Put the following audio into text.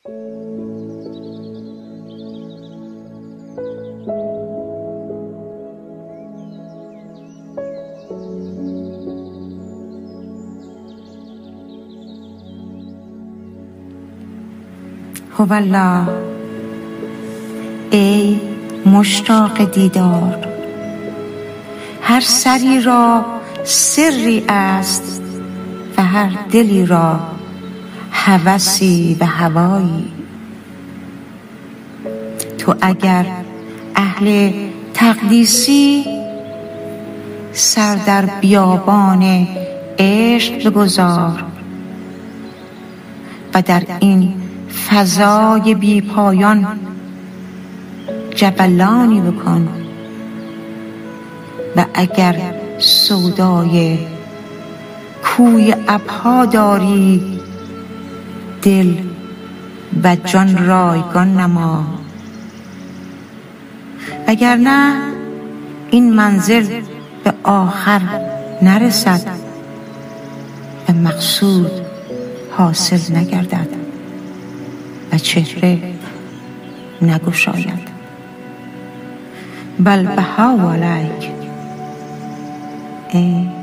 هوالله، ای مشتاق دیدار، هر سری را سری است و هر دلی را هوسی و هوایی. تو اگر اهل تقدیسی، سر در بیابان عشق بگذار و در این فضای بی پایان جولانی بکن. و اگر سودای کوی ابها داری، دل و جان رایگان نما. وگرنه این منزل به آخر نرسد و مقصود حاصل نگردد و چهره نگشاید. بل بها علیک، ای